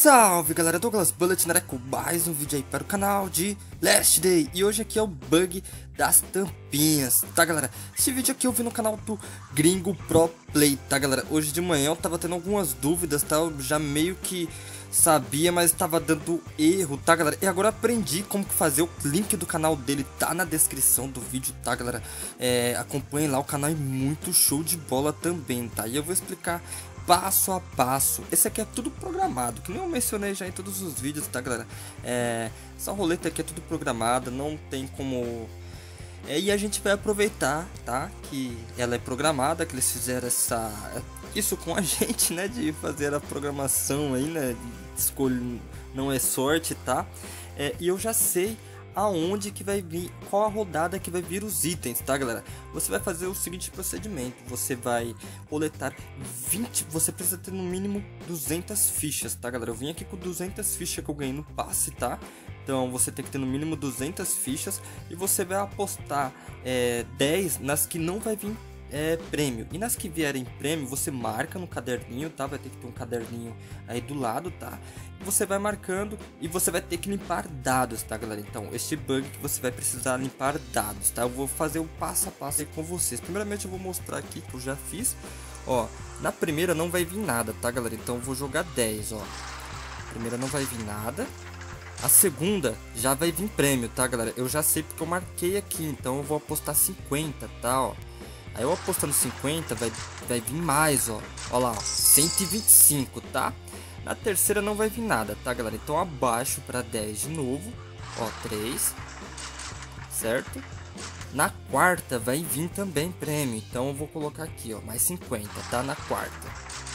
Salve galera, Douglas Bullet com mais um vídeo aí para o canal de Last Day. E hoje aqui é o bug das tampinhas, tá galera? Esse vídeo aqui eu vi no canal do Gringo Pro Play, tá galera? Hoje de manhã eu tava tendo algumas dúvidas, tá? Eu já meio que sabia, mas tava dando erro, tá galera? E agora eu aprendi como que fazer. O link do canal dele tá na descrição do vídeo, tá galera? Acompanhem lá, o canal é muito show de bola também, tá? E eu vou explicar passo a passo. Esse aqui é tudo programado, que nem eu mencionei já em todos os vídeos, tá galera? Essa roleta aqui é tudo programada, não tem como... E a gente vai aproveitar, tá? Que ela é programada, que eles fizeram isso com a gente, né? De fazer a programação aí, né? Escolha não é sorte, tá? E eu já sei aonde que vai vir, qual a rodada que vai vir os itens, tá galera? Você vai fazer o seguinte procedimento: você vai coletar 20, você precisa ter no mínimo 200 fichas, tá galera? Eu vim aqui com 200 fichas que eu ganhei no passe, tá? Então você tem que ter no mínimo 200 fichas e você vai apostar 10 nas que não vai vir prêmio, e nas que vierem prêmio você marca no caderninho, tá? Vai ter que ter um caderninho aí do lado, tá? Você vai marcando e você vai ter que limpar dados, tá galera? Então este bug que você vai precisar limpar dados, tá? Eu vou fazer o passo a passo aí com vocês. Primeiramente eu vou mostrar aqui que eu já fiz. Ó, na primeira não vai vir nada, tá galera? Então eu vou jogar 10, ó. Primeira não vai vir nada. A segunda já vai vir prêmio, tá galera? Eu já sei porque eu marquei aqui, então eu vou apostar 50, tá, ó. Aí eu apostando 50 vai vir mais, ó. Ó lá, ó, 125, tá? Na terceira não vai vir nada, tá galera? Então abaixo para 10 de novo. Ó, 3. Certo? Na quarta vai vir também prêmio. Então eu vou colocar aqui, ó, mais 50, tá? Na quarta.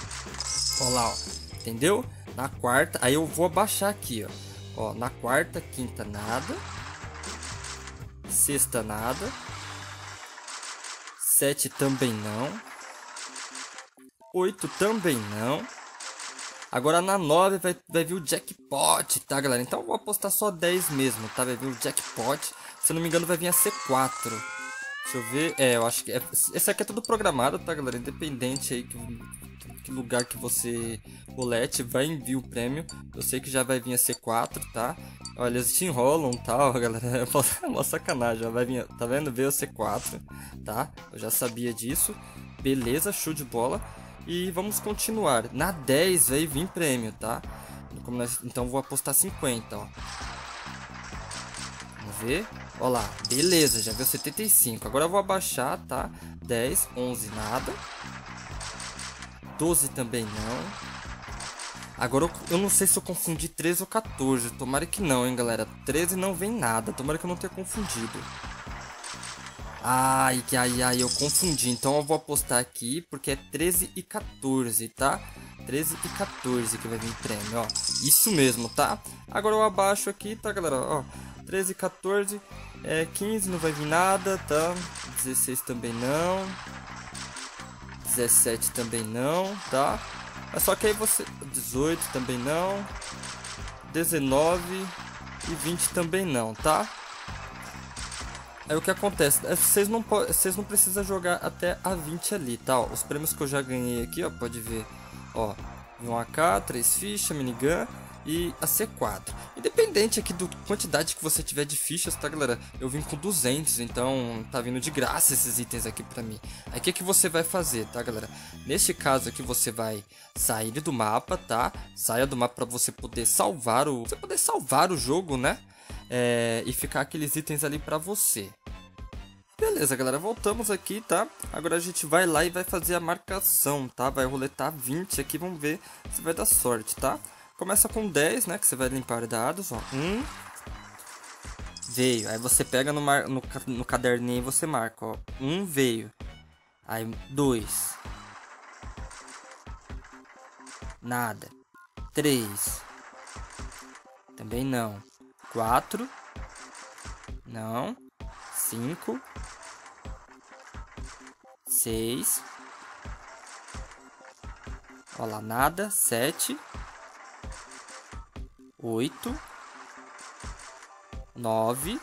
Ó lá, ó. Entendeu? Na quarta, aí eu vou abaixar aqui, ó. Ó, na quarta, quinta nada. Sexta nada. 7 também não. 8 também não. Agora na 9 vai vir o jackpot, tá galera? Então eu vou apostar só 10 mesmo, tá? Vai vir o jackpot. Se eu não me engano vai vir a C4. Deixa eu ver. Eu acho que esse aqui é tudo programado, tá galera? Independente aí que lugar que você colete, vai enviar o prêmio. Eu sei que já vai vir a C4, tá? Olha, eles te enrolam, tal, galera. É uma sacanagem, já vai vir, tá vendo? Veio a C4, tá? Eu já sabia disso. Beleza, show de bola. E vamos continuar. Na 10 vai vir prêmio, tá? Então vou apostar 50, ó. Vamos ver. Ó lá, beleza, já veio 75. Agora eu vou abaixar, tá? 10, 11, nada. 12 também não. Agora eu não sei se eu confundi 13 ou 14. Tomara que não, hein, galera. 13 não vem nada. Tomara que eu não tenha confundido. Ai, eu confundi. Então eu vou apostar aqui, porque é 13 e 14, tá? 13 e 14 que vai vir prêmio, ó. Isso mesmo, tá? Agora eu abaixo aqui, tá, galera? Ó, 13 e 14. 15 não vai vir nada, tá? 16 também não. 17 também não, tá? É só que aí você... 18 também não. 19 e 20 também não, tá? Aí o que acontece? Vocês não precisam jogar até a 20 ali, tá? Ó, os prêmios que eu já ganhei aqui, ó, pode ver. Ó, um AK, 3 fichas, minigun e a C4. Independente aqui da quantidade que você tiver de fichas, tá galera? Eu vim com 200, então tá vindo de graça esses itens aqui pra mim. Aí o que você vai fazer, tá galera? Neste caso aqui você vai sair do mapa, tá? Saia do mapa pra você poder salvar o jogo, né? E ficar aqueles itens ali pra você. Beleza, galera, voltamos aqui, tá? Agora a gente vai lá e vai fazer a marcação, tá? Vai roletar 20 aqui, vamos ver se vai dar sorte, tá? Começa com 10, né? Que você vai limpar dados, ó. 1. Veio. Aí você pega no caderninho e você marca, ó. 1 veio. Aí 2. Nada. 3. Também não. 4. Não. 5. 6. Olha lá, nada. 7. 8. 9.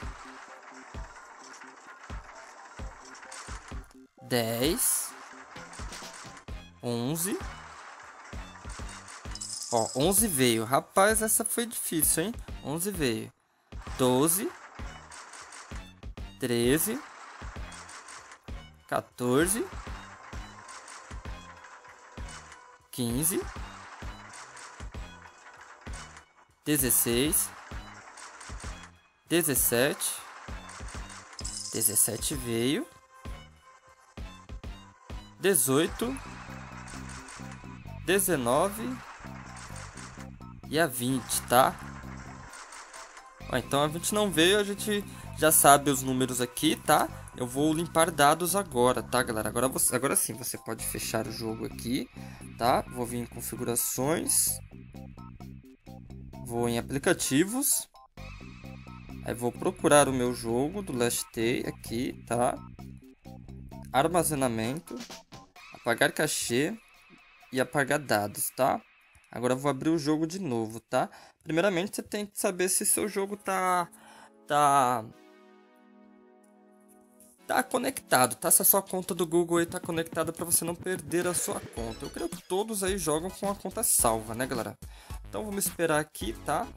10. 11. Ó, 11 veio. Rapaz, essa foi difícil, hein? 11 veio. 12. 13. 14. 15. 16. 17. 17 veio. 18. 19. E a 20, tá? Ó, então a 20 não veio, a gente já sabe os números aqui, tá? Eu vou limpar dados agora, tá, galera? Agora sim, você pode fechar o jogo aqui, tá? Vou vir em configurações. Vou em aplicativos. Aí vou procurar o meu jogo do Last Day aqui, tá? Armazenamento. Apagar cachê. E apagar dados, tá? Agora eu vou abrir o jogo de novo, tá? Primeiramente você tem que saber se seu jogo tá conectado, tá? Se a sua conta do Google aí tá conectada para você não perder a sua conta. Eu creio que todos aí jogam com a conta salva, né, galera? Então vamos esperar aqui, tá?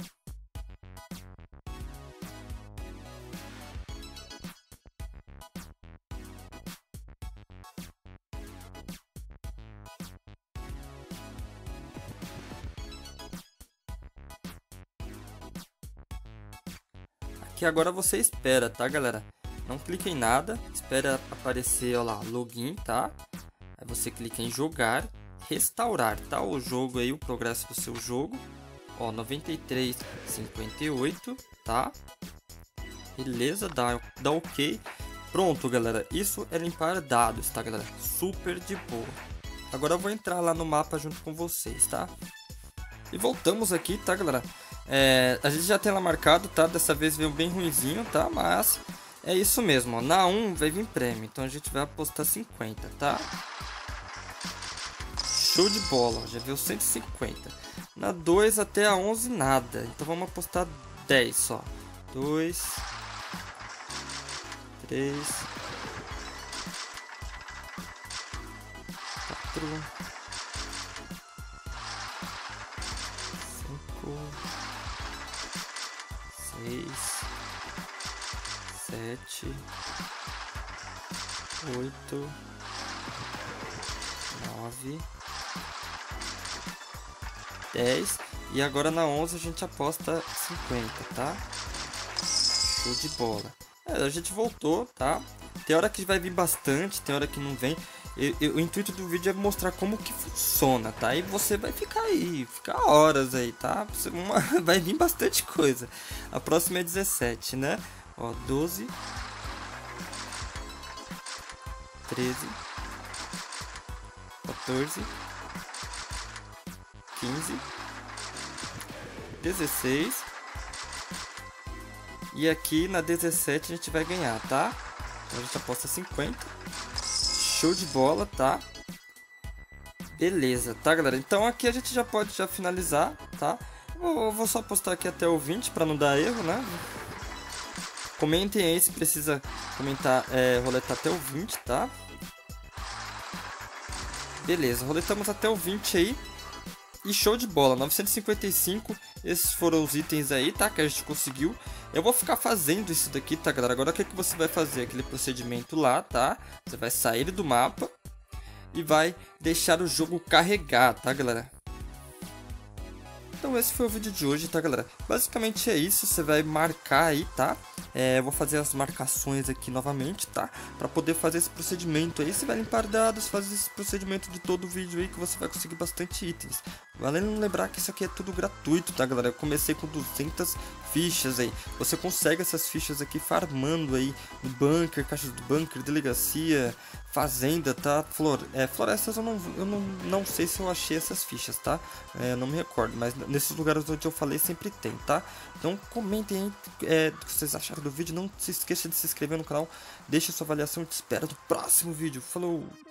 Aqui agora você espera, tá, galera? Não clica em nada, espera aparecer, ó lá, login, tá? Aí você clica em jogar, restaurar, tá? O jogo aí, o progresso do seu jogo. Ó, 93,58, tá? Beleza, dá ok. Pronto, galera. Isso é limpar dados, tá, galera? Super de boa. Agora eu vou entrar lá no mapa junto com vocês, tá? E voltamos aqui, tá, galera? A gente já tem lá marcado, tá? Dessa vez veio bem ruinzinho, tá? Mas é isso mesmo, ó. Na 1 vai vir prêmio, então a gente vai apostar 50, tá? Show de bola, já veio 150. Na 2 até a 11 nada, então vamos apostar 10 só. 2, 3, 4, 6, 7, 8, 9, 10. E agora na 11 a gente aposta 50, tá? Show de bola. A gente voltou, tá? Tem hora que vai vir bastante, tem hora que não vem. O intuito do vídeo é mostrar como que funciona, tá? E você vai ficar aí, ficar horas aí, tá? Vai vir bastante coisa. A próxima é 17, né? Ó, 12, 13, 14, 15, 16. E aqui na 17 a gente vai ganhar, tá? Então a gente aposta 50. Show de bola, tá? Beleza, tá, galera? Então aqui a gente já pode finalizar, tá? Eu vou só apostar aqui até o 20 para não dar erro, né? Comentem aí se precisa comentar, roletar até o 20, tá? Beleza, roletamos até o 20 aí. E show de bola, 955, esses foram os itens aí, tá, que a gente conseguiu. Eu vou ficar fazendo isso daqui, tá, galera? Agora o que você vai fazer? Aquele procedimento lá, tá? Você vai sair do mapa e vai deixar o jogo carregar, tá, galera? Então esse foi o vídeo de hoje, tá, galera? Basicamente é isso, você vai marcar aí, tá? Eu vou fazer as marcações aqui novamente, tá? Pra poder fazer esse procedimento aí, você vai limpar dados, fazer esse procedimento de todo o vídeo aí que você vai conseguir bastante itens. Vale lembrar que isso aqui é tudo gratuito, tá, galera? Eu comecei com 200 fichas aí. Você consegue essas fichas aqui farmando aí no bunker, caixas do bunker, delegacia, fazenda, tá? Florestas eu não sei se eu achei essas fichas, tá? Não me recordo, mas nesses lugares onde eu falei sempre tem, tá? Então comentem aí o que vocês acharam do vídeo. Não se esqueça de se inscrever no canal, deixe sua avaliação e te espero no próximo vídeo. Falou!